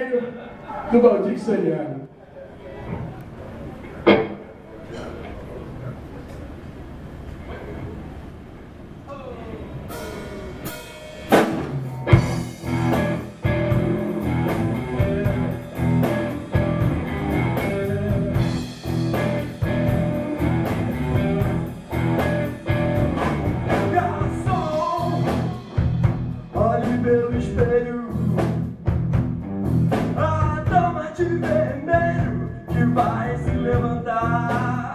velho do Valdir Soriano. Pelo espelho, a dama de vermelho que vai se levantar.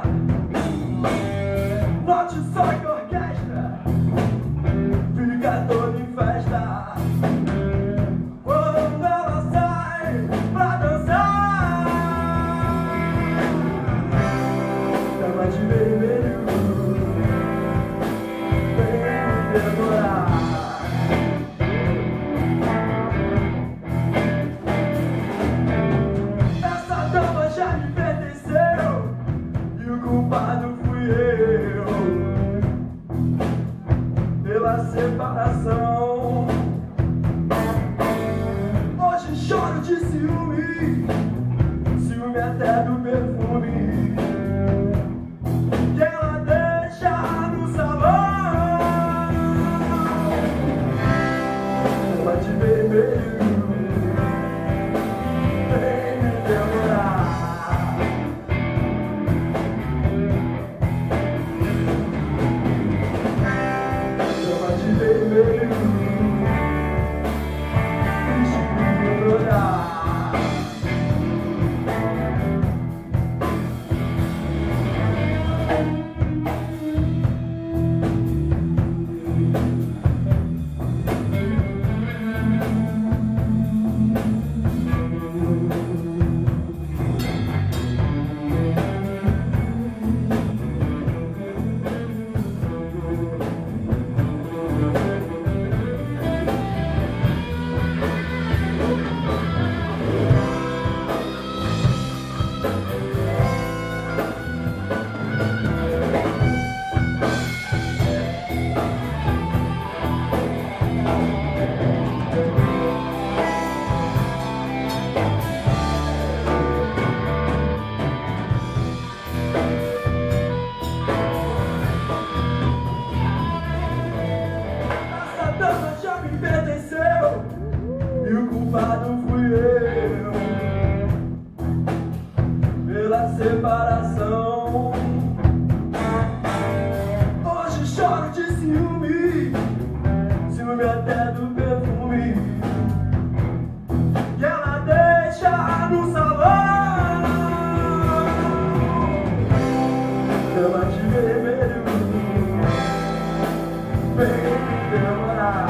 Note só que a orquestra fica toda em festa quando ela sai pra dançar. Dama de vermelho, vem me adorar. Pela separação, hoje choro de ciúme, ciúme até do perfume que ela deixa no salão. Ela de vermelho, vem me demorar. E o culpado fui eu pela separação. Hoje choro de ciúme, ciúme até do perfume que ela deixa no salão. Dama de vermelho, vem me demorar.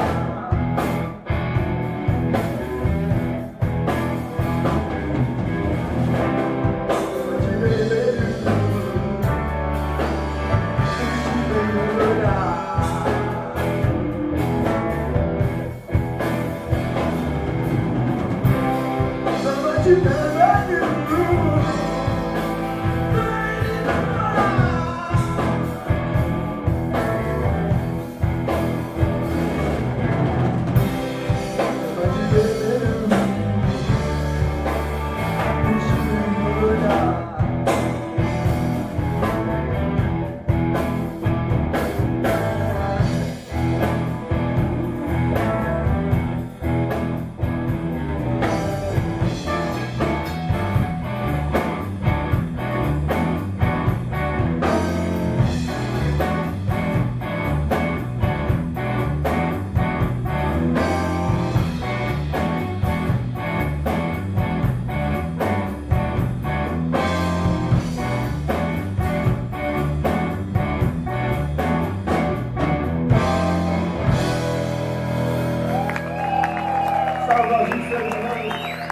Valdir Soriano.